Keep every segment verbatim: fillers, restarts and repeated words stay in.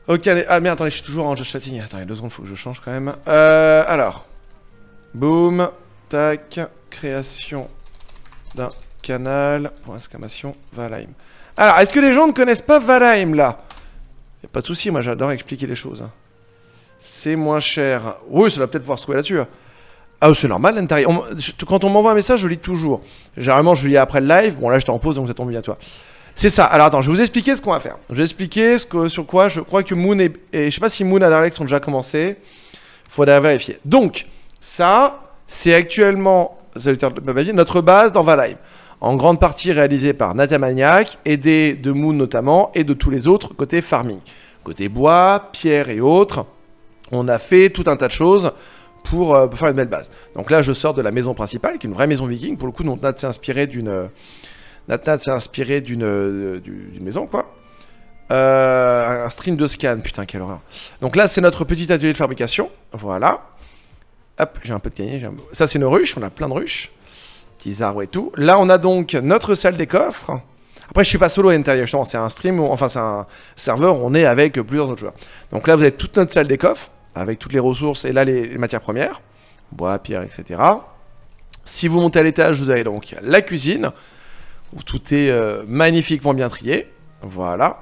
Ok, allez. Ah merde, attendez, je suis toujours en just chatting. Attendez, deux secondes, faut que je change quand même. Euh, alors. Boom. Tac. Création d'un canal. Point exclamation. Valheim. Alors, est-ce que les gens ne connaissent pas Valheim là? Y'a pas de souci, moi j'adore expliquer les choses. C'est moins cher. Oui, ça va peut-être pouvoir se trouver là-dessus. Ah, c'est normal l'intérieur. Quand on m'envoie un message, je lis toujours. Généralement, je lis après le live. Bon, là, je t'en pose, donc ça tombe bien à toi. C'est ça. Alors, attends, je vais vous expliquer ce qu'on va faire. Je vais expliquer ce que, sur quoi je crois que Moon et, et... Je sais pas si Moon et Alex ont déjà commencé. Faudrait vérifier. Donc, ça, c'est actuellement... notre base dans Valheim. En grande partie réalisée par Natamaniac, aidé de Moon notamment, et de tous les autres côté farming. Côté bois, pierre et autres, on a fait tout un tas de choses pour, euh, pour faire une belle base. Donc là, je sors de la maison principale, qui est une vraie maison viking. Pour le coup, Nat s'est inspiré d'une... Nat s'est inspiré d'une euh, d'une maison, quoi. Euh, un stream de scan, putain, quelle horreur. Donc là, c'est notre petit atelier de fabrication. Voilà. Hop, j'ai un peu de gagné. Un... Ça, c'est nos ruches, on a plein de ruches. Petits arbres et tout. Là, on a donc notre salle des coffres. Après, je suis pas solo à l'intérieur, justement. C'est un stream, où... enfin, c'est un serveur où on est avec plusieurs autres joueurs. Donc là, vous avez toute notre salle des coffres, avec toutes les ressources, et là, les, les matières premières. Bois, pierre, et cetera. Si vous montez à l'étage, vous avez donc la cuisine, où tout est euh, magnifiquement bien trié. Voilà.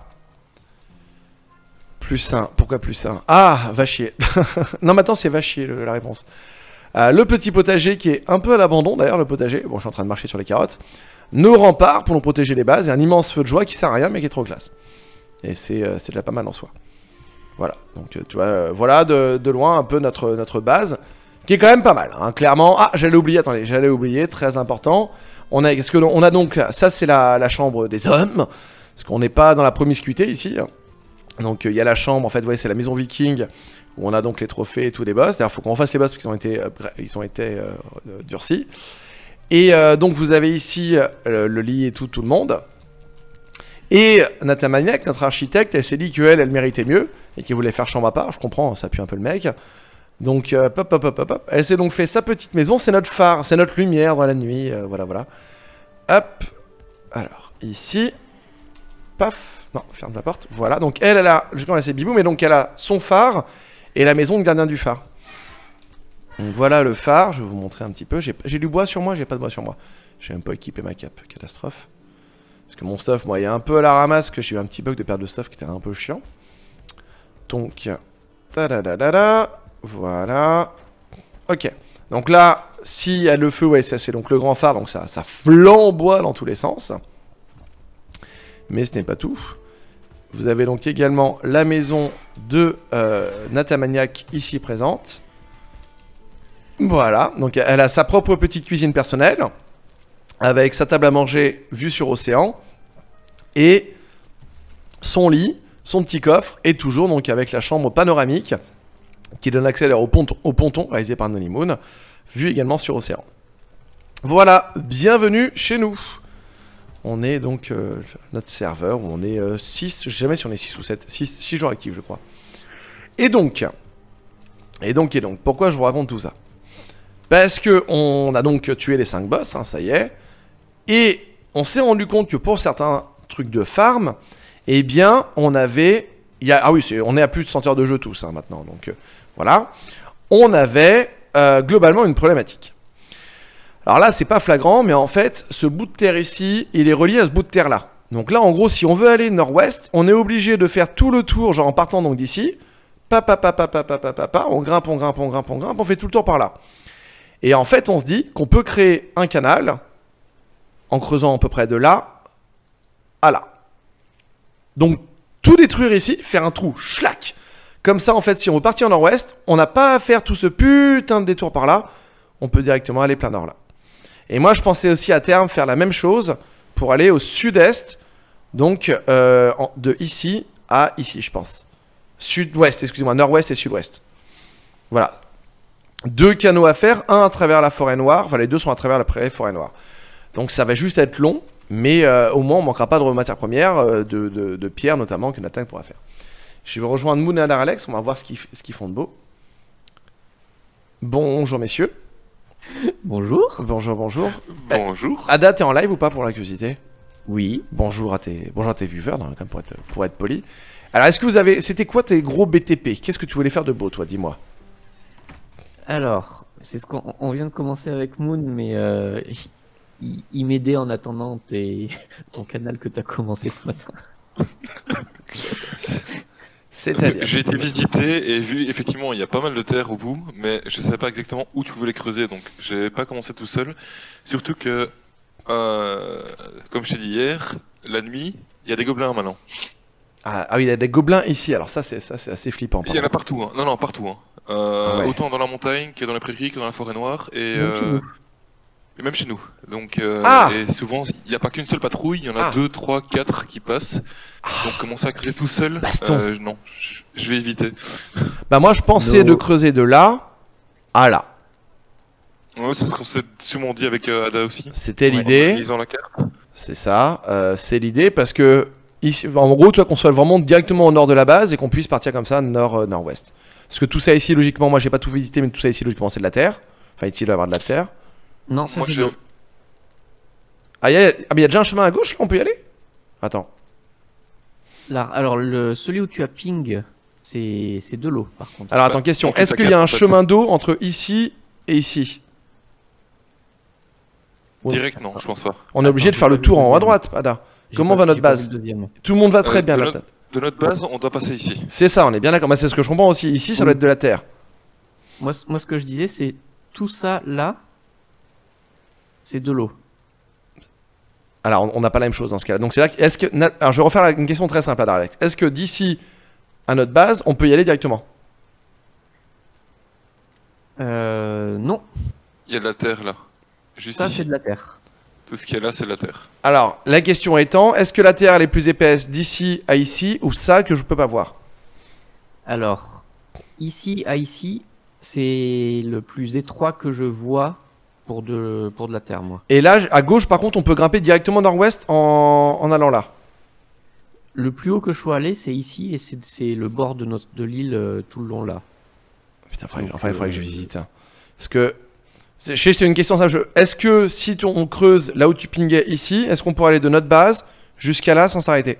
Plus un. Pourquoi plus un? Ah, va chier. Non, maintenant, c'est va chier, le, la réponse. Euh, le petit potager qui est un peu à l'abandon d'ailleurs, le potager. Bon, je suis en train de marcher sur les carottes. Nos remparts pour nous protéger les bases et un immense feu de joie qui sert à rien mais qui est trop classe. Et c'est euh, déjà pas mal en soi. Voilà, donc euh, tu vois, euh, voilà de, de loin un peu notre, notre base qui est quand même pas mal, hein, clairement. Ah, j'allais oublier, attendez, j'allais oublier, très important. On a, qu'est-ce que on a donc, ça c'est la, la chambre des hommes, parce qu'on n'est pas dans la promiscuité ici. Donc il euh, y a la chambre, en fait, vous voyez, c'est la maison viking. Où on a donc les trophées et tous les boss. D'ailleurs, il faut qu'on fasse les boss parce qu'ils ont été, euh, ils ont été euh, euh, durcis. Et euh, donc, vous avez ici euh, le lit et tout, tout le monde. Et Natamaniac, notre architecte, elle s'est dit qu'elle, elle méritait mieux et qu'elle voulait faire chambre à part. Je comprends, ça pue un peu le mec. Donc, euh, pop, pop, pop, pop, pop. Elle s'est donc fait sa petite maison. C'est notre phare, c'est notre lumière dans la nuit. Euh, voilà, voilà. Hop. Alors, ici. Paf. Non, ferme la porte. Voilà. Donc, elle, elle a. Je connais ses bibous, mais donc, elle a son phare. Et la maison de gardien du phare. Donc voilà le phare, je vais vous montrer un petit peu. J'ai du bois sur moi, j'ai pas de bois sur moi. J'ai même pas équipé ma cape, catastrophe. Parce que mon stuff, moi, il y a un peu à la ramasse, que j'ai eu un petit bug de perte de stuff qui était un peu chiant. Donc, ta-da-da-da-da, voilà. Ok, donc là, s'il y a le feu, ouais, ça c'est donc le grand phare, donc ça, ça flamboie dans tous les sens. Mais ce n'est pas tout. Vous avez donc également la maison de euh, Natamaniac ici présente. Voilà, donc elle a sa propre petite cuisine personnelle, avec sa table à manger vue sur océan, et son lit, son petit coffre, et toujours donc avec la chambre panoramique, qui donne accès au ponton, au ponton réalisé par Nonymoon, vue également sur océan. Voilà, bienvenue chez nous. On est donc euh, notre serveur où on est euh, six, je sais jamais si on est six ou sept, six, six joueurs actifs je crois. Et donc, et donc, et donc, pourquoi je vous raconte tout ça? Parce que on a donc tué les cinq boss, hein, ça y est, et on s'est rendu compte que pour certains trucs de farm, eh bien, on avait, il y a, ah oui, est, on est à plus de cent heures de jeu tous hein, maintenant, donc euh, voilà, on avait euh, globalement une problématique. Alors là, c'est pas flagrant, mais en fait, ce bout de terre ici, il est relié à ce bout de terre là. Donc là, en gros, si on veut aller nord-ouest, on est obligé de faire tout le tour, genre en partant donc d'ici. Pa, pa, pa, pa, pa, pa, pa, pa, pa, on grimpe, on grimpe, on grimpe, on grimpe, on fait tout le tour par là. Et en fait, on se dit qu'on peut créer un canal en creusant à peu près de là à là. Donc, tout détruire ici, faire un trou, schlac. Comme ça, en fait, si on veut partir en nord-ouest, on n'a pas à faire tout ce putain de détour par là. On peut directement aller plein nord là. Et moi, je pensais aussi à terme faire la même chose pour aller au sud-est, donc euh, en, de ici à ici, je pense. Sud-ouest, excusez-moi, nord-ouest et sud-ouest. Voilà. Deux canaux à faire, un à travers la forêt noire, enfin les deux sont à travers la prairie forêt noire. Donc ça va juste être long, mais euh, au moins on ne manquera pas de matières premières, euh, de, de, de pierres notamment, que Nathan pourra faire. Je vais rejoindre Moon et Alex, on va voir ce qu'ils ce qu'ils font de beau. Bonjour messieurs. Bonjour. Bonjour, bonjour. Bonjour. Ada, t'es en live ou pas pour la curiosité? Oui. Bonjour à tes, bonjour à tes viewers, non, comme pour être, pour être poli. Alors, est-ce que vous avez... C'était quoi tes gros B T P? Qu'est-ce que tu voulais faire de beau, toi? Dis-moi. Alors, c'est ce qu'on on vient de commencer avec Moon, mais euh, il, il m'aidait en attendant tes, ton canal que tu as commencé ce matin. C'est-à-dire... J'ai été visiter et vu effectivement il y a pas mal de terre au bout, mais je savais pas exactement où tu voulais creuser, donc j'ai pas commencé tout seul. Surtout que, euh, comme je t'ai dit hier, la nuit, il y a des gobelins maintenant. Ah, ah oui, il y a des gobelins ici, alors ça c'est ça c'est assez flippant. Il y en a partout, hein. Non, non, partout. Hein. Euh, Ah ouais. Autant dans la montagne que dans les prairies, que dans la forêt noire, et, Même chez euh, nous. et même chez nous. Donc, euh, Ah et souvent, il n'y a pas qu'une seule patrouille, il y en a Ah. deux, trois, quatre qui passent. Donc commencer à creuser tout seul, Baston. euh, non, je, je vais éviter. Bah moi je pensais No. de creuser de là à là. Ouais, c'est ce qu'on s'est sûrement dit avec euh, Ada aussi. C'était En l'idée, lisant la carte. c'est ça, euh, c'est l'idée parce que ici, en gros, toi qu'on soit vraiment directement au nord de la base et qu'on puisse partir comme ça nord euh, nord-ouest. Parce que tout ça ici logiquement, moi j'ai pas tout visité, mais tout ça ici logiquement c'est de la terre. Enfin ici il doit y avoir de la terre. Non, ça Moi, c'est je- de l'eau. Ah, il y a, ah, mais il y a déjà un chemin à gauche là, on peut y aller? Attends. Là, alors, le, celui où tu as ping, c'est c'est de l'eau par contre. Alors Bah, attends, question. on fait Est-ce sa qu'il y a un carte, en fait. chemin d'eau entre ici et ici? Ouais. Direct, non, je pense pas. On est obligé Attends, de faire j'ai le pas tour vu le en haut à deuxième. droite, Ada. J'ai Comment pas- va notre j'ai pas base? vu le deuxième. Tout le monde va très Euh, bien de là. notre- De notre base, on doit passer ici. C'est ça, on est bien d'accord. Bah, c'est ce que je comprends aussi. Ici, ça Oui. doit être de la terre. Moi, c- moi, ce que je disais, c'est tout ça là, c'est de l'eau. Alors, on- on n'a pas la même chose dans ce cas-là. Donc, c'est là que. Est-ce que. Na- Alors, je vais refaire la- une question très simple à Darlex. Est-ce que d'ici à notre base, on peut y aller directement? Euh, non, Il y a de la terre là. Juste ça ici. c'est de la terre. Tout ce qu'il y a là, c'est de la terre. Alors, la question étant, est-ce que la terre elle est plus épaisse d'ici à ici ou ça que je peux pas voir? Alors, ici à ici, c'est le plus étroit que je vois pour de, pour de la terre, moi. Et là, à gauche, par contre, on peut grimper directement nord-ouest en... en allant là. Le plus haut que je sois allé, c'est ici et c'est c'est le bord de, notre, de l'île euh, tout le long là. Putain, faudrait- Donc, enfin, il faudrait que je euh, visite. hein. Parce que. Je sais, c'est une question simple. je- Est-ce que si tu- on creuse là où tu pinguais ici, est-ce qu'on pourrait aller de notre base jusqu'à là sans s'arrêter?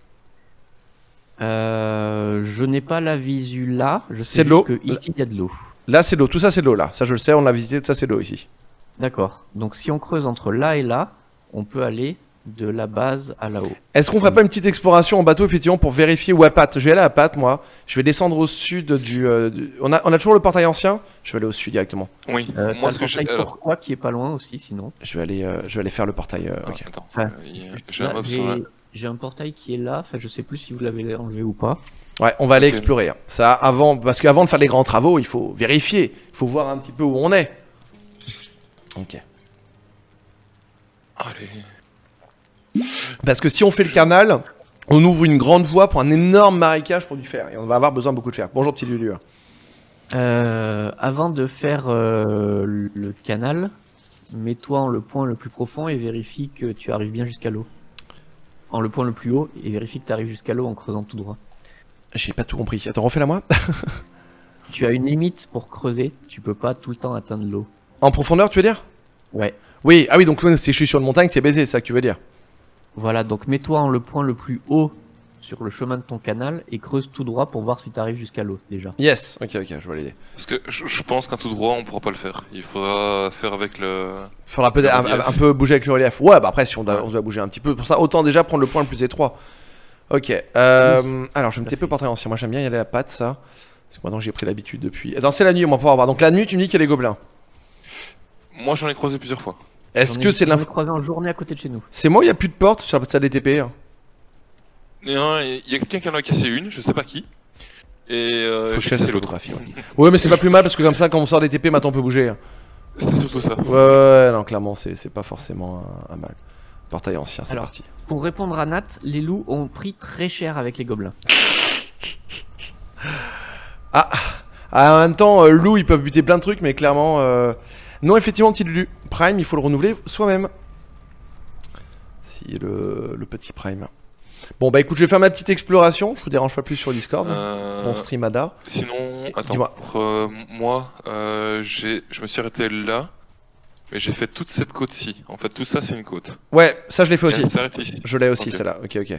Euh, je n'ai pas la visu là. Je C'est sais de l'eau. juste que ici il y a de l'eau. Là, c'est de l'eau. Tout ça, c'est de l'eau là. Ça, je le sais, on l'a visité. Tout ça, c'est de l'eau ici. D'accord. Donc si on creuse entre là et là, on peut aller de la base à là-haut. Est-ce qu'on ferait pas une petite exploration en bateau, effectivement, pour vérifier où à Pat? Je vais aller à Pat, moi. Je vais descendre au sud du. euh, du- On, a, on a toujours le portail ancien. Je vais aller au sud directement. Oui, Euh, moi t'as ce le que j'ai. portail Alors, pourquoi qui est pas loin aussi sinon. Je vais aller, euh, je vais aller faire le portail. euh, ah, ok. attends, Enfin, euh, il y a- j'ai un Là, mob sur la. J'ai j'ai un portail qui est là. Enfin, je sais plus si vous l'avez enlevé ou pas. Ouais, on va aller Ok. explorer. hein. Ça, avant, parce qu'avant de faire les grands travaux, il faut vérifier. Il faut voir un petit peu où on est. Ok. Allez. Parce que si on fait le canal, on ouvre une grande voie pour un énorme marécage pour du fer. Et on va avoir besoin de beaucoup de fer. Bonjour, petit Lulu. Euh, avant de faire euh, le le canal, mets-toi en le point le plus profond et vérifie que tu arrives bien jusqu'à l'eau. En le point le plus haut et vérifie que tu arrives jusqu'à l'eau en creusant tout droit. J'ai pas tout compris. Attends, refais-la moi. Tu as une limite pour creuser, tu peux pas tout le temps atteindre l'eau. En profondeur, tu veux dire? Ouais. Oui, ah oui, donc si je suis sur une montagne, c'est baisé, c'est ça que tu veux dire. Voilà, donc mets-toi en le point le plus haut sur le chemin de ton canal et creuse tout droit pour voir si tu arrives jusqu'à l'eau déjà. Yes, ok, ok, je vois l'idée. Parce que je, je pense qu'un tout droit, on pourra pas le faire. Il faudra faire avec le. Faudra peut-être Le un, relief. un peu bouger avec le relief. Ouais, bah après, si on doit, Ouais. on doit bouger un petit peu. Pour ça, autant déjà prendre le point le plus étroit. Ok, euh, alors je vais me tout à taper au fait. portail ancien. Moi, j'aime bien y aller à patte, ça. Parce que maintenant, j'ai pris l'habitude depuis. Attends, c'est la nuit, on va pouvoir voir. Donc la nuit, tu me dis qu'il y a les gobelins. Moi, j'en ai croisé plusieurs fois. Est-ce J'en ai- que c'est de j'en ai l'info? croisé en journée à côté de chez nous. C'est moi, il n'y a plus de porte sur la salle des T P. hein. Il y a il y a quelqu'un qui en a cassé une, je sais pas qui. Et euh, Faut que j'ai je fasse cassé l'autre. l'autre. Ouais, mais c'est pas plus mal parce que comme ça, quand on sort des T P, maintenant on peut bouger. hein. C'est surtout ça. Ouais, ouais, ouais, non, clairement, c'est c'est pas forcément un, un mal. Portail ancien, c'est Alors. parti. Pour répondre à Nat, les loups ont pris très cher avec les gobelins. Ah, en même temps, euh, loup, ils peuvent buter plein de trucs, mais clairement. euh, Non, effectivement, petit Lulu. Prime, il faut le renouveler soi-même. Si, le, le petit Prime. Bon, bah écoute, je vais faire ma petite exploration. Je vous dérange pas plus sur Discord. Euh, Bon stream Ada. Sinon, attends, Dis-moi. pour, euh, moi, euh, j'ai, je me suis arrêté là, mais j'ai fait toute cette côte-ci. En fait, tout ça, c'est une côte. Ouais, ça je l'ai fait Et aussi. elle s'arrête ici. Je l'ai aussi, Ok. celle-là. Ok, ok.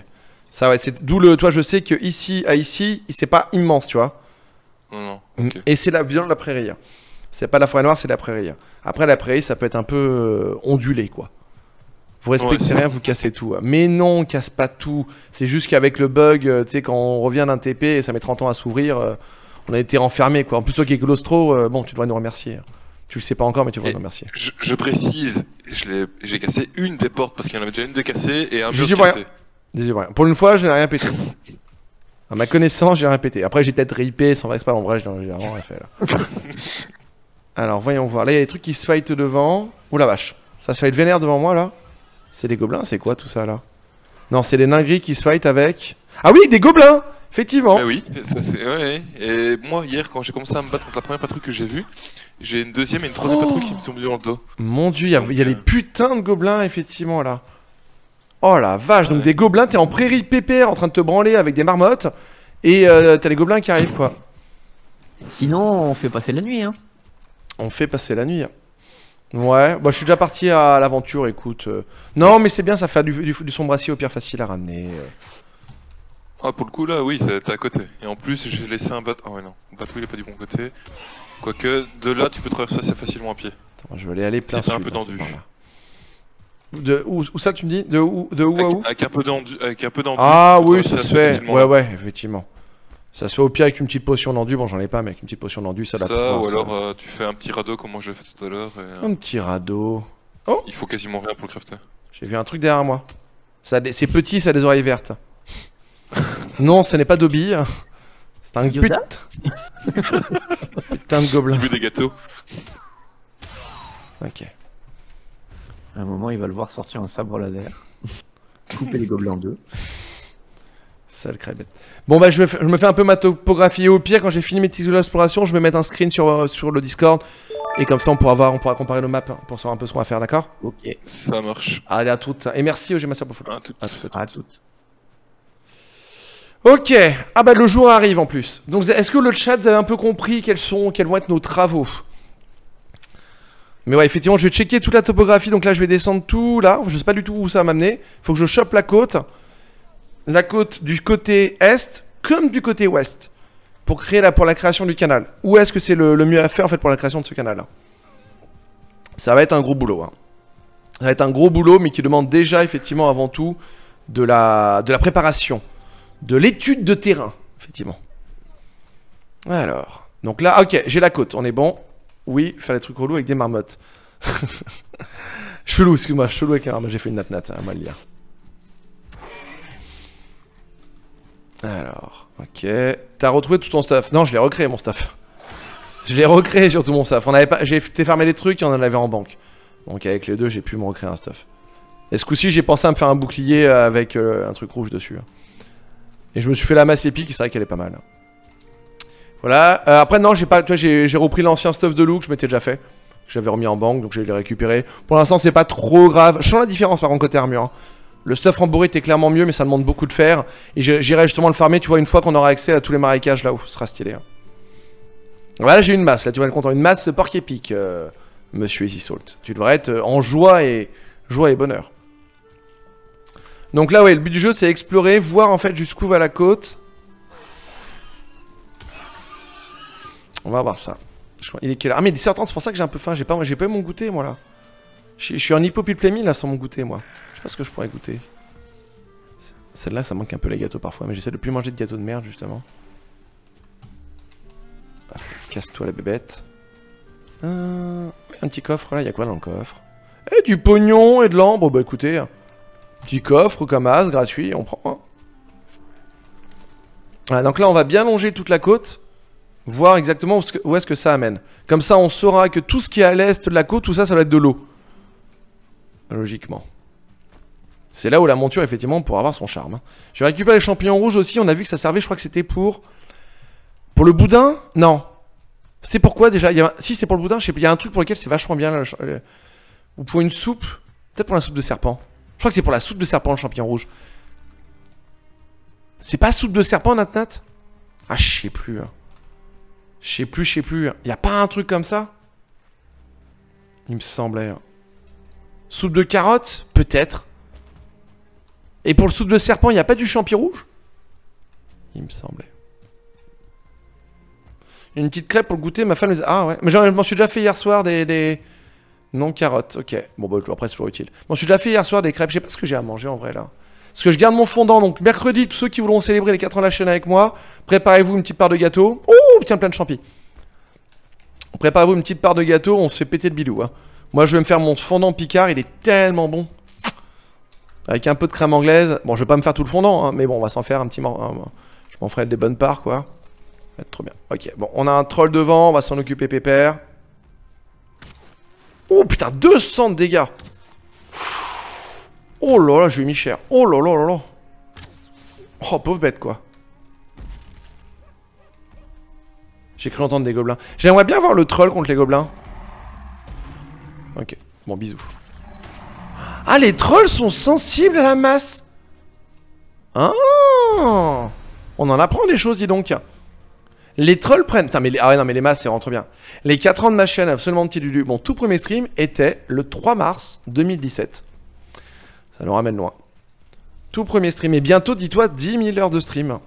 Ça, ouais, c'est d'où le. Toi, je sais que ici à ici, c'est pas immense, tu vois. Non, non. Ok. Et c'est la viande de la prairie. C'est pas la forêt noire, c'est la prairie. Après, la prairie, ça peut être un peu euh, ondulé, quoi. Vous respectez Ouais, rien, vous cassez tout. Mais non, on casse pas tout. C'est juste qu'avec le bug, euh, tu sais, quand on revient d'un T P et ça met trente ans à s'ouvrir, euh, on a été renfermé, quoi. En plus, toi qui es claustro, euh, bon, tu devrais nous remercier. Tu le sais pas encore, mais tu devrais Et nous remercier. Je, je précise, je l'ai- j'ai cassé une des portes parce qu'il y en avait déjà une de cassée et un Je mur dis rien. cassé. Désolé, rien. Pour une fois, je n'ai rien pété. À ma connaissance, j'ai rien pété. Après, j'ai peut-être ripé sans vrai, c'est pas en vrai, j'ai j'ai vraiment rien fait là. Alors, voyons voir. Là, il y a des trucs qui se fight devant. Ouh la vache. Ça se fight vénère devant moi là. C'est des gobelins, c'est quoi tout ça là? Non, c'est des nains gris qui se fight avec. Ah oui, des gobelins! Effectivement. Bah oui, ça c'est ouais. Et moi hier quand j'ai commencé à me battre contre la première patrouille que j'ai vue, j'ai une deuxième et une troisième Oh. patrouille qui me sont venues dans le dos. Mon dieu, il y a, Donc, il y a euh, les putains de gobelins, effectivement, là. Oh la vache, donc Ouais. des gobelins, t'es en prairie pépère en train de te branler avec des marmottes, et euh, t'as les gobelins qui arrivent, quoi. Sinon, on fait passer la nuit. Hein. On fait passer la nuit. Ouais, bah, je suis déjà parti à l'aventure, écoute. euh. Non, mais c'est bien, ça fait du, du, du sombre acier au pire facile à ramener. euh. Ah pour le coup là oui, t'es à côté. Et en plus j'ai laissé un bateau. Ah ouais non, le bateau il est pas du bon côté. Quoique de là tu peux traverser assez facilement à pied. Attends, je vais aller aller plein C'est un sud, peu hein, tendu. c'est par là. De où, où ça que tu me dis? De où, de où à Avec, où? avec un peu d'endu, avec un peu d'endu. Ah tu peux oui, traverser ça se assez fait. facilement, Ouais, là. ouais, effectivement. Ça se fait au pire avec une petite potion d'endu. Bon, j'en ai pas, mais avec une petite potion d'endu, ça Ça, doit pouvoir ou se- alors euh, tu fais un petit radeau comme moi je l'ai fait tout à l'heure. et, euh, Un petit radeau. Il faut quasiment rien pour le crafter. J'ai vu un truc derrière moi. Ça a des- C'est petit, ça a des oreilles vertes. Non, ce n'est pas Dobby. C'est un Yoda put... putain de gobelin. J'ai vu des gâteaux. Ok. À un moment, il va le voir sortir un sabre laser. Couper les gobelins en deux. Sale crêpette. Bon bah je, me fais- je me fais un peu ma topographie et au pire quand j'ai fini mes petites explorations je vais mettre un screen sur, euh, sur le Discord et comme ça on pourra voir, on pourra comparer nos maps hein, pour savoir un peu ce qu'on va faire, d'accord? Ok. Ça marche. Allez à toutes et merci au Master pour photo. Un tout. À toutes, à toutes. À toutes. Ok, ah bah le jour arrive en plus. Donc est-ce que le chat vous avez un peu compris quels sont, quels vont être nos travaux? Mais ouais effectivement je vais checker toute la topographie, donc là je vais descendre tout là, je sais pas du tout où ça va m'amener. Faut que je chope la côte. La côte du côté est comme du côté ouest. Pour créer la, pour la création du canal. Où est-ce que c'est le, le mieux à faire en fait pour la création de ce canal là? Ça va être un gros boulot. Hein. Ça va être un gros boulot mais qui demande déjà effectivement avant tout de la, de la préparation. De l'étude de terrain, effectivement. Alors, donc là, ok, j'ai la côte, on est bon. Oui, faire les trucs relous avec des marmottes. Chelou, excuse-moi, chelou avec les marmottes, j'ai fait une nat-nat, à mal lire. Alors, ok. T'as retrouvé tout ton stuff? Non, je l'ai recréé mon stuff. Je l'ai recréé surtout mon stuff. On avait pas, j'ai fait fermer les trucs et on en avait en banque. Donc avec les deux, j'ai pu me recréer un stuff. Et ce coup-ci, j'ai pensé à me faire un bouclier avec euh, un truc rouge dessus. Et je me suis fait la masse épique, c'est vrai qu'elle est pas mal. Voilà. Euh, après, non, j'ai pas. Tu vois, j'ai j'ai repris l'ancien stuff de loot que je m'étais déjà fait. Que j'avais remis en banque, donc je l'ai récupéré. Pour l'instant, c'est pas trop grave. Je sens la différence par contre côté armure. Hein. Le stuff rembourré était clairement mieux, mais ça demande beaucoup de fer. Et j'irai justement le farmer, tu vois, une fois qu'on aura accès à tous les marécages là-haut. Ce sera stylé. Hein. Voilà, j'ai une masse. Là, tu vas être content. Une masse porc épique, euh, monsieur Easy Salt. Tu devrais être en joie et, joie et bonheur. Donc là, ouais, le but du jeu, c'est explorer, voir en fait jusqu'où va la côte. On va voir ça. Je crois, il est quelle heure? Ah, mais dix heures trente, c'est pour ça que j'ai un peu faim. J'ai pas, j'ai pas eu mon goûter, moi, là. Je je suis en hypopiplémie, là, sans mon goûter, moi. Je sais pas ce que je pourrais goûter. Celle-là, ça manque un peu les gâteaux parfois, mais j'essaie de plus manger de gâteaux de merde, justement. Ah, casse-toi, la bébête. Euh... Un petit coffre, là, il y a quoi dans le coffre? Et du pognon et de l'ambre, bah écoutez... Petit coffre comme as, gratuit, on prend. Hein. Voilà, donc là, on va bien longer toute la côte, voir exactement où est-ce que ça amène. Comme ça, on saura que tout ce qui est à l'est de la côte, tout ça, ça va être de l'eau. Logiquement. C'est là où la monture, effectivement, pourra avoir son charme. Hein. Je vais récupérer les champignons rouges aussi. On a vu que ça servait, je crois que c'était pour... Pour le boudin? Non. C'était pour quoi déjà? Il y a... Si, c'est pour le boudin, je sais pas. Il y a un truc pour lequel c'est vachement bien. Là, le... Ou pour une soupe. Peut-être pour la soupe de serpent. Je crois que c'est pour la soupe de serpent, le champignon rouge. C'est pas soupe de serpent, Nat-Nat? Ah, je sais plus. Hein. Je sais plus, je sais plus. Y a pas un truc comme ça? Il me semblait. Hein. Soupe de carottes? Peut-être. Et pour le soupe de serpent, il n'y a pas du champi rouge? Il me semblait. Une petite crêpe pour le goûter, ma femme les a... Ah ouais, mais je m'en suis déjà fait hier soir des... des... Non, carottes, ok. Bon bah après c'est toujours utile. Je m'en suis déjà fait hier soir des crêpes, je sais pas ce que j'ai à manger en vrai là. Parce que je garde mon fondant, donc mercredi, tous ceux qui voudront célébrer les quatre ans de la chaîne avec moi, préparez-vous une petite part de gâteau. Oh, tiens, plein de champis. Préparez-vous une petite part de gâteau, on se fait péter le bidou. Hein. Moi, je vais me faire mon fondant Picard, il est tellement bon. Avec un peu de crème anglaise. Bon, je vais pas me faire tout le fondant, hein, mais bon, on va s'en faire un petit morceau. Je m'en ferai des bonnes parts, quoi. Ça va être trop bien. Ok, bon, on a un troll devant, on va s'en occuper pépère. Oh putain, deux cents de dégâts. Oh là là, je lui ai mis cher. Oh là là là là. Oh, pauvre bête, quoi. J'ai cru entendre des gobelins. J'aimerais bien voir le troll contre les gobelins. Ok, bon, bisous. Ah, les trolls sont sensibles à la masse. Ah, on en apprend des choses, dis donc. Les trolls prennent... Putain, mais les... Ah ouais, non, mais les masses, c'est rentre bien. Les quatre ans de ma chaîne, absolument petit Lulu. Mon tout premier stream était le trois mars deux mille dix-sept. Ça nous ramène loin. Tout premier stream. Et bientôt, dis-toi, dix mille heures de stream.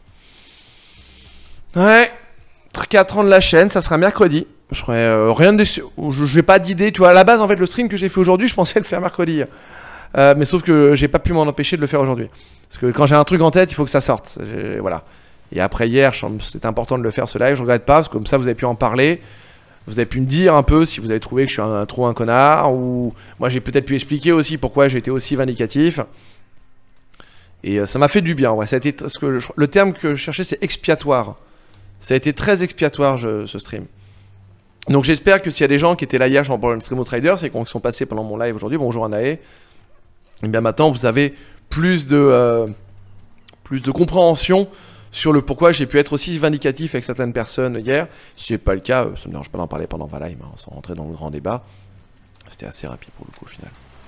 Ouais. quatre ans de la chaîne, ça sera mercredi. Je ferai euh, rien de... Je n'ai pas d'idée. Tu vois, à la base, en fait, le stream que j'ai fait aujourd'hui, je pensais le faire mercredi. Euh, mais sauf que j'ai pas pu m'en empêcher de le faire aujourd'hui. Parce que quand j'ai un truc en tête, il faut que ça sorte. Voilà. Et après hier, c'était important de le faire ce live, je regrette pas, parce que comme ça vous avez pu en parler, vous avez pu me dire un peu si vous avez trouvé que je suis un, un, trop un connard, ou moi j'ai peut-être pu expliquer aussi pourquoi j'ai été aussi vindicatif. Et euh, ça m'a fait du bien, ouais. Ça a été, parce que je, le terme que je cherchais c'est expiatoire. Ça a été très expiatoire je, ce stream. Donc j'espère que s'il y a des gens qui étaient là hier, j'en parle de Stream of Traders, et qui sont passés pendant mon live aujourd'hui, bonjour Anae, et bien maintenant vous avez plus de, euh, plus de compréhension sur le pourquoi j'ai pu être aussi vindicatif avec certaines personnes hier. Si ce n'est pas le cas, ça ne me dérange pas d'en parler pendant Valheim, hein, sans rentrer dans le grand débat. C'était assez rapide pour le coup au final.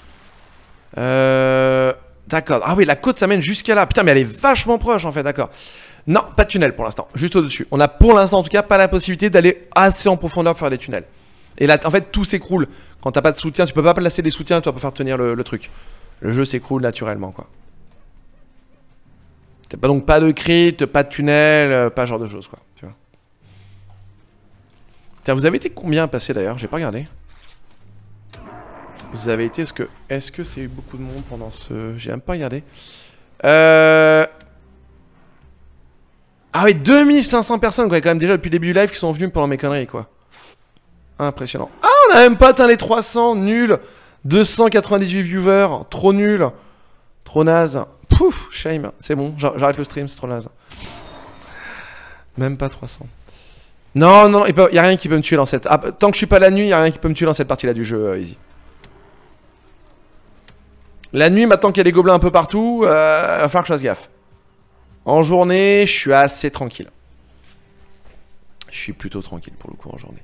Euh... D'accord. Ah oui, la côte ça mène jusqu'à là. Putain, mais elle est vachement proche en fait, d'accord. Non, pas de tunnel pour l'instant, juste au-dessus. On a pour l'instant en tout cas pas la possibilité d'aller assez en profondeur pour faire des tunnels. Et là, en fait, tout s'écroule. Quand t'as pas de soutien, tu peux pas placer des soutiens, tu vas pas faire tenir le, le truc. Le jeu s'écroule naturellement, quoi. T'as pas donc pas de crit, pas de tunnel, pas ce genre de choses, quoi. Tu vois. Tiens, vous avez été combien passé d'ailleurs? J'ai pas regardé. Vous avez été, est-ce que est-ce que c'est eu beaucoup de monde pendant ce... J'ai même pas regardé. Euh... Ah oui, deux mille cinq cents personnes, quoi, quand même déjà depuis le début du live qui sont venus pendant mes conneries, quoi. Impressionnant. Ah, on a même pas atteint les trois cents, nul. deux cent quatre-vingt-dix-huit viewers, trop nul. Trop naze. Pouf, shame, c'est bon, j'arrête le stream, c'est trop naze. Même pas trois cents. Non, non, il n'y a rien qui peut me tuer dans cette... Ah, tant que je suis pas la nuit, il n'y a rien qui peut me tuer dans cette partie-là du jeu, euh, Easy. La nuit, maintenant qu'il y a des gobelins un peu partout, euh, il va falloir que je fasse gaffe. En journée, je suis assez tranquille. Je suis plutôt tranquille pour le coup en journée.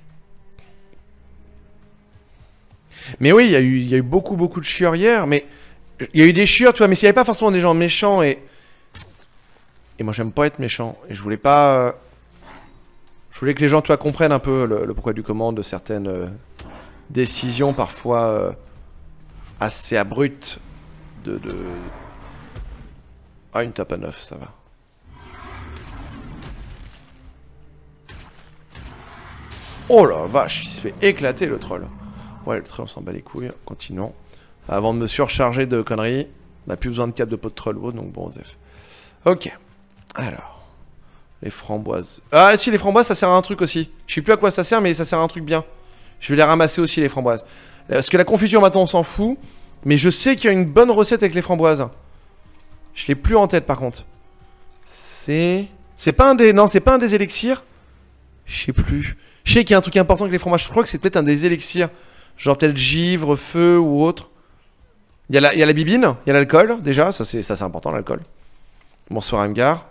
Mais oui, il y a eu, il y a eu beaucoup, beaucoup de chieurs hier, mais... Il y a eu des chieurs, tu vois, mais s'il n'y avait pas forcément des gens méchants et... Et moi, j'aime pas être méchant. Et je voulais pas... Euh... Je voulais que les gens, tu vois, comprennent un peu le, le pourquoi du comment de certaines euh, décisions, parfois euh, assez abruptes de, de... Ah, une tape à neuf, ça va. Oh la vache, il se fait éclater le troll. Ouais, le troll, on s'en bat les couilles. Continuons. Avant de me surcharger de conneries, on n'a plus besoin de cap de pot de troll haut, donc bon, Zef. Ok. Alors. Les framboises. Ah, si, les framboises, ça sert à un truc aussi. Je sais plus à quoi ça sert, mais ça sert à un truc bien. Je vais les ramasser aussi, les framboises. Parce que la confiture, maintenant, on s'en fout. Mais je sais qu'il y a une bonne recette avec les framboises. Je l'ai plus en tête, par contre. C'est... C'est pas un des... Non, c'est pas un des élixirs. Je sais plus. Je sais qu'il y a un truc important avec les fromages. Je crois que c'est peut-être un des élixirs. Genre peut-être givre, feu ou autre. Il y a la, il y a la bibine, il y a l'alcool, déjà, ça c'est important l'alcool. Bonsoir Amgar.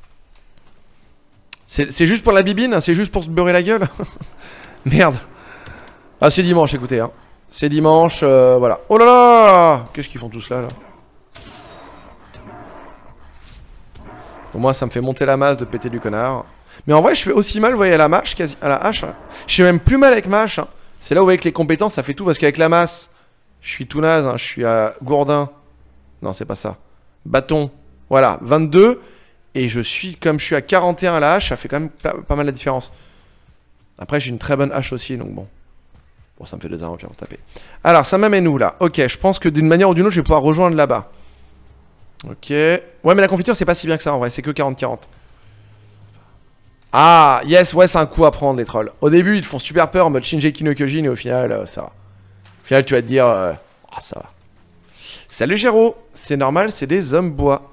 C'est juste pour la bibine, c'est juste pour se beurrer la gueule. Merde. Ah c'est dimanche, écoutez, hein. C'est dimanche, euh, voilà. Oh là là. Qu'est-ce qu'ils font tous là, là? Pour moi ça me fait monter la masse de péter du connard. Mais en vrai je fais aussi mal, vous voyez, à la mâche, quasi, à la hache. Hein. Je fais même plus mal avec ma hache. Hein. C'est là où avec les compétences ça fait tout, parce qu'avec la masse... Je suis tout naze, hein, je suis à Gourdin. Non, c'est pas ça. bâton, voilà, vingt-deux. Et je suis, comme je suis à quarante et un à la hache, ça fait quand même pas, pas mal la différence. Après, j'ai une très bonne hache aussi, donc bon. Bon, ça me fait deux armes pour taper. Alors, ça m'amène où là? Ok, je pense que d'une manière ou d'une autre, je vais pouvoir rejoindre là-bas. Ok. Ouais, mais la confiture, c'est pas si bien que ça en vrai, c'est que quarante quarante. Ah, yes, ouais, c'est un coup à prendre les trolls. Au début, ils te font super peur en mode Shingeki no Kyojin, et au final, euh, ça va. Au final, tu vas te dire, euh, ah, ça va. Salut Géraud, c'est normal, c'est des hommes bois.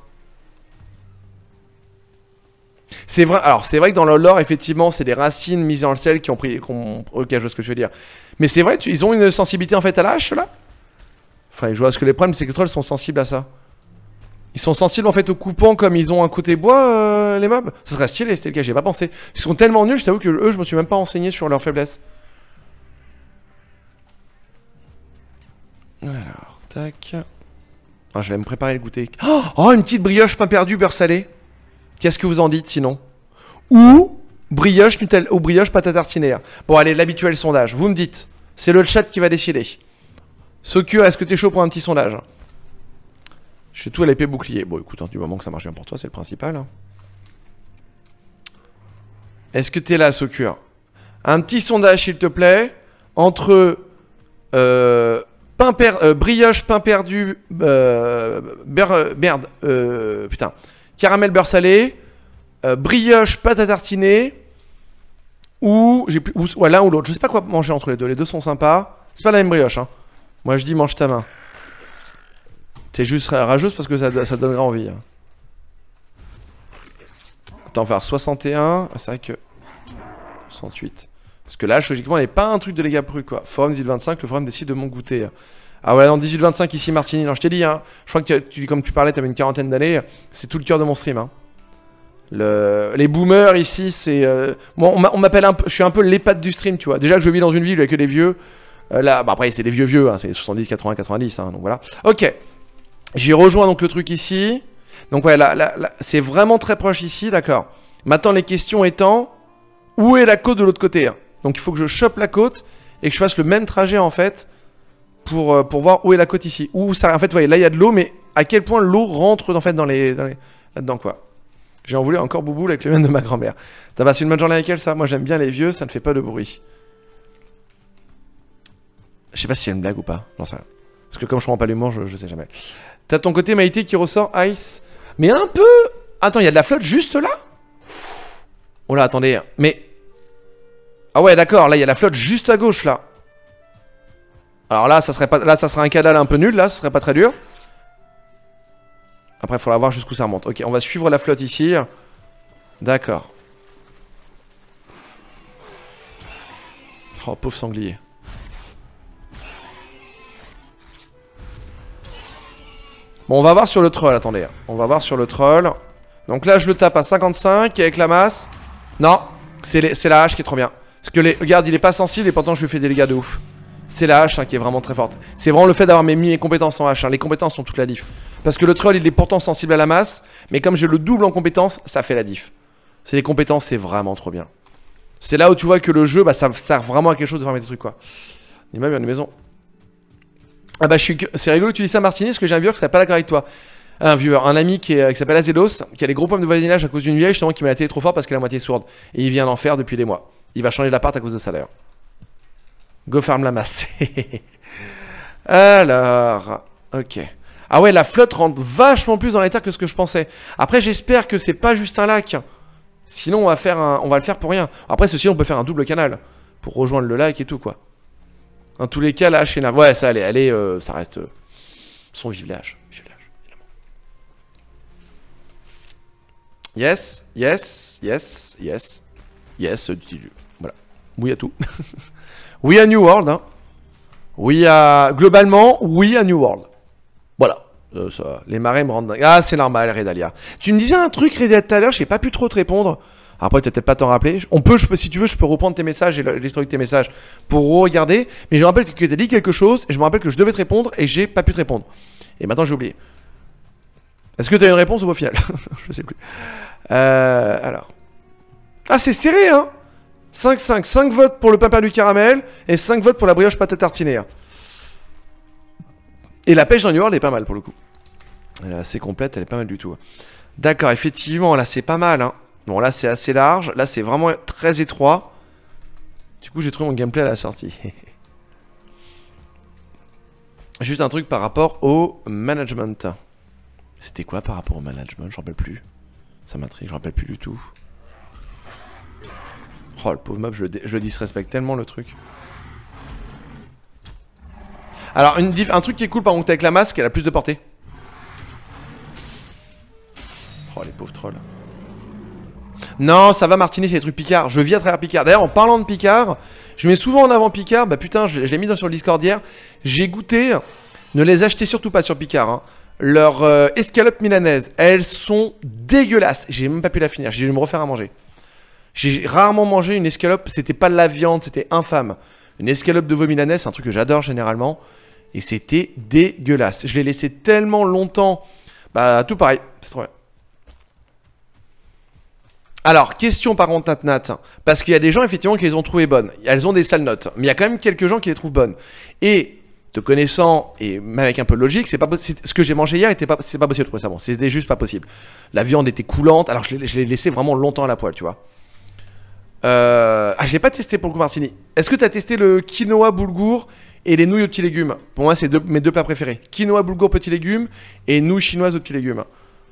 C'est vrai, alors c'est vrai que dans le lore, effectivement, c'est des racines mises dans le sel qui ont pris. Qu ont... Ok, je vois ce que tu veux dire. Mais c'est vrai, tu... ils ont une sensibilité en fait à la hache là. Enfin, je vois ce que les problèmes, c'est que les trolls sont sensibles à ça. Ils sont sensibles en fait au coupant comme ils ont un côté bois, euh, les mobs. Ça serait stylé, c'était le cas, j'y ai pas pensé. Ils sont tellement nuls, je t'avoue que eux, je me suis même pas renseigné sur leur faiblesse. Alors, tac. Ah, je vais me préparer le goûter. Oh, une petite brioche pain perdu, beurre salé. Qu'est-ce que vous en dites sinon? Ou brioche, Nutella, ou brioche pâte à tartiner. Bon, allez, l'habituel sondage. Vous me dites. C'est le chat qui va décider. Socure, est-ce que t'es chaud pour un petit sondage? Je fais tout à l'épée bouclier. Bon, écoute, hein, du moment que ça marche bien pour toi, c'est le principal. Hein. Est-ce que t'es là, Socure? Un petit sondage, s'il te plaît. Entre euh, pain per, euh, brioche, pain perdu, euh, beurre, merde, euh, putain. Caramel beurre salé, euh, brioche, pâte à tartiner, ou j'ai plus, ou, ou l'un ou l'autre. Je sais pas quoi manger entre les deux. Les deux sont sympas. C'est pas la même brioche. Hein. Moi je dis mange ta main. C'est juste rageuse parce que ça, ça donnera envie. Hein. Attends, faire soixante et un. C'est vrai que soixante-huit. Parce que là, logiquement, elle n'est pas un truc de les gars brus quoi. Forum dix-huit vingt-cinq, le forum décide de mon goûter. Ah ouais, non, dix-huit vingt-cinq ici, Martini. Non, je t'ai dit, hein. Je crois que tu, comme tu parlais, tu avais une quarantaine d'années. C'est tout le cœur de mon stream. Hein. Le... Les boomers ici, c'est. Euh... Bon, on m'appelle un peu. Je suis un peu l'épate du stream, tu vois. Déjà que je vis dans une ville avec que des vieux. Euh, là, bah après, c'est des vieux vieux. Hein. C'est soixante-dix, quatre-vingts, quatre-vingt-dix. Hein, donc voilà. Ok. J'ai rejoint donc le truc ici. Donc ouais, là, là, là c'est vraiment très proche ici, d'accord. Maintenant, les questions étant. Où est la côte de l'autre côté hein. Donc il faut que je chope la côte et que je fasse le même trajet en fait. Pour, euh, pour voir où est la côte ici. Où ça, en fait, vous voyez, là il y a de l'eau, mais à quel point l'eau rentre en fait dans les, dans les là-dedans quoi. J'ai en voulu encore Bouboule avec le même de ma grand-mère. T'as passé une bonne journée avec elle ça? Moi j'aime bien les vieux, ça ne fait pas de bruit. Je sais pas si y a une blague ou pas, j'en sais rien. Parce que comme je prends pas l'humour, je, je sais jamais. T'as ton côté Maïté qui ressort Ice. Mais un peu. Attends, il y a de la flotte juste là? Oh là, attendez. Mais. Ah ouais, d'accord, là il y a la flotte juste à gauche là. Alors là, ça serait pas, là, ça serait un cadal un peu nul, là, ça serait pas très dur. Après, il faudra voir jusqu'où ça remonte. Ok, on va suivre la flotte ici. D'accord. Oh, pauvre sanglier. Bon, on va voir sur le troll, attendez. On va voir sur le troll. Donc là, je le tape à cinquante-cinq avec la masse. Non, c'est la hache qui est trop bien. Parce que, les, regarde, il est pas sensible et pourtant, je lui fais des dégâts de ouf. C'est la hache hein, qui est vraiment très forte. C'est vraiment le fait d'avoir mis mes compétences en hache. Hein. Les compétences sont toute la diff. Parce que le troll, il est pourtant sensible à la masse. Mais comme j'ai le double en compétences, ça fait la diff. C'est les compétences, c'est vraiment trop bien. C'est là où tu vois que le jeu, bah, ça sert vraiment à quelque chose de faire des trucs quoi. L'immeuble, il y a une maison. Ah bah, je suis. C'est rigolo que tu dis ça, Martini, parce que j'ai un viewer qui serait pas d'accord avec toi. Un viewer, un ami qui, qui s'appelle Azelos, qui a des gros problèmes de voisinage à cause d'une vieille, justement, qui m'a la télé trop fort parce qu'elle est à moitié sourde. Et il vient d'en faire depuis des mois. Il va changer d'appart à cause de ça d'ailleurs. Go farm la masse. Alors, ok. Ah ouais, la flotte rentre vachement plus dans les terres que ce que je pensais. Après, j'espère que c'est pas juste un lac. Sinon, on va faire un, on va le faire pour rien. Après, ceci, on peut faire un double canal pour rejoindre le lac et tout quoi. Dans tous les cas, là, chez Nav, ouais, ça, allez, allez, euh, ça reste euh, son village. village yes, yes, yes, yes, yes, du voilà. Oui à tout. Oui à New World, hein. Oui à... Globalement, oui à New World. Voilà. Euh, ça, les marais me rendent... Ah, c'est normal, Redalia. Tu me disais un truc, Redalia, tout à l'heure, j'ai pas pu trop te répondre. Après, tu vas peut-être pas t'en rappeler. On peut, je peux, si tu veux, je peux reprendre tes messages et l'historique de tes messages pour regarder. Mais je me rappelle que tu as dit quelque chose et je me rappelle que je devais te répondre et j'ai pas pu te répondre. Et maintenant, j'ai oublié. Est-ce que tu as une réponse ou au final? Je sais plus. Euh, alors. Ah, c'est serré, hein. cinq cinq, cinq votes pour le pain perdu caramel et cinq votes pour la brioche pâte à tartiner. Et la pêche dans New World est pas mal pour le coup. Elle est assez complète, elle est pas mal du tout. D'accord, effectivement, là c'est pas mal. Hein. Bon, là c'est assez large. Là c'est vraiment très étroit. Du coup, j'ai trouvé mon gameplay à la sortie. Juste un truc par rapport au management. C'était quoi par rapport au management? Je me rappelle plus. Ça m'intrigue, je me rappelle plus du tout. Oh, le pauvre mob, je, je le disrespecte tellement le truc. Alors, une diff, un truc qui est cool par contre avec la masque, elle a plus de portée. Oh, les pauvres trolls. Non, ça va Martinet, c'est des trucs Picard. Je vis à travers Picard. D'ailleurs, en parlant de Picard, je mets souvent en avant Picard. Bah putain, je, je l'ai mis dans, sur le Discord hier. J'ai goûté. Ne les achetez surtout pas sur Picard. Hein. Leurs euh, escalopes milanaises, elles sont dégueulasses. J'ai même pas pu la finir. J'ai dû me refaire à manger. J'ai rarement mangé une escalope. C'était pas de la viande, c'était infâme. Une escalope de veau milanais, c'est un truc que j'adore généralement. Et c'était dégueulasse. Je l'ai laissé tellement longtemps. Bah, tout pareil. C'est trop bien. Alors, question par contre, Nat Nat, parce qu'il y a des gens effectivement qui les ont trouvées bonnes. Elles ont des sales notes, mais il y a quand même quelques gens qui les trouvent bonnes. Et te connaissant, et même avec un peu de logique, c'est pas ce que j'ai mangé hier, était pas, c'est pas possible de trouver ça bon. C'était juste pas possible. La viande était coulante, alors je l'ai laissé vraiment longtemps à la poêle, tu vois. Euh... Ah, je l'ai pas testé pour le coup, Martini. Est-ce que tu as testé le quinoa boulgour et les nouilles aux petits légumes? Pour moi, c'est deux, mes deux plats préférés. Quinoa boulgour petits légumes et nouilles chinoises aux petits légumes.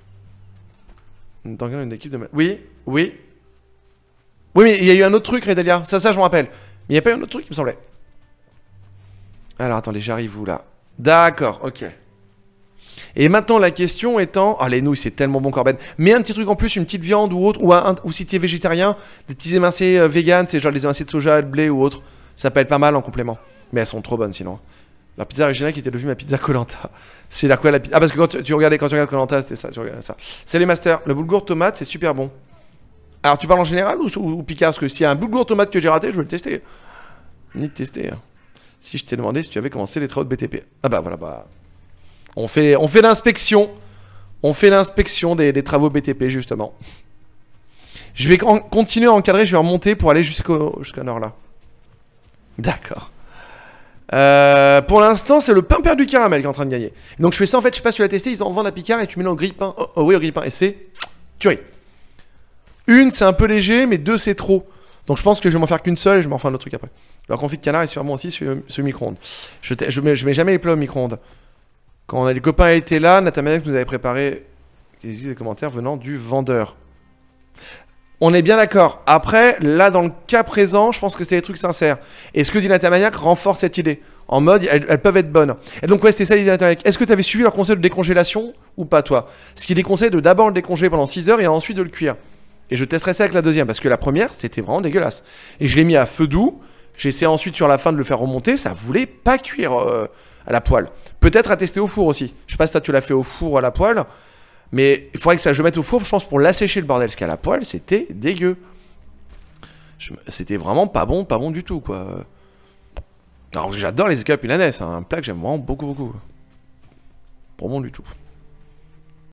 Dans une équipe de... Oui, oui. Oui, mais il y a eu un autre truc, Redelia. Ça, ça, je me rappelle. Mais il n'y a pas eu un autre truc, il me semblait. Alors, attendez, j'arrive où, là? D'accord, ok. Et maintenant, la question étant... Ah, les nouilles, c'est tellement bon, Corben. Mais un petit truc en plus, une petite viande ou autre, ou, un, ou si tu es végétarien, des petits émincés euh, vegan, c'est genre les émincés de soja, de blé ou autre. Ça peut être pas mal en complément. Mais elles sont trop bonnes, sinon. La pizza originale qui était devenue ma pizza Koh-Lanta. C'est la quoi la pizza? Ah, parce que quand tu, tu regardais, quand tu regardes Koh-Lanta, c'était ça, tu regardais ça. C'est les masters. Le boulgour tomate, c'est super bon. Alors, tu parles en général ou, ou, ou Picard? Parce que s'il y a un boulgour tomate que j'ai raté, je vais le tester. Ni de tester. Hein. Si je t'ai demandé si tu avais commencé les travaux de B T P. Ah bah voilà, bah. On fait, on fait l'inspection. On fait l'inspection des, des travaux B T P, justement. Je vais continuer à encadrer, je vais remonter pour aller jusqu'au jusqu'à nord là. D'accord. Euh, pour l'instant, c'est le pain perdu caramel qui est en train de gagner. Donc je fais ça en fait, je sais pas si tu l'as testé, ils en vendent à Picard et tu mets le grille-pain. Oh, oh oui, au grille-pain. Et c'est tuerie. Une, c'est un peu léger, mais deux, c'est trop. Donc je pense que je vais m'en faire qu'une seule et je m'en ferai un autre truc après. Le confit de canard est sûrement aussi sur, sur micro-ondes. Je, je, mets, je mets jamais les plats au micro-ondes. Quand on a, les copains étaient là, Natamanek nous avait préparé des commentaires venant du vendeur. On est bien d'accord. Après, là, dans le cas présent, je pense que c'est des trucs sincères. Et ce que dit Natamaniac renforce cette idée. En mode, elles, elles peuvent être bonnes. Et donc, ouais, c'était ça l'idée de Natamaniac. Est-ce que tu avais suivi leur conseil de décongélation ou pas, toi? Ce qui déconseille de d'abord le décongeler pendant six heures et ensuite de le cuire. Et je testerai ça avec la deuxième, parce que la première, c'était vraiment dégueulasse. Et je l'ai mis à feu doux. J'ai essayé ensuite, sur la fin, de le faire remonter. Ça voulait pas cuire euh, à la poêle. Peut-être à tester au four aussi. Je sais pas si toi, tu l'as fait au four ou à la poêle. Mais il faudrait que ça je le mette au four, je pense, pour l'assécher le bordel. Parce qu'à la poêle, c'était dégueu. Je... C'était vraiment pas bon, pas bon du tout, quoi. Alors j'adore les escalopes milanaises, c'est un plat que j'aime vraiment beaucoup, beaucoup. Pas bon du tout.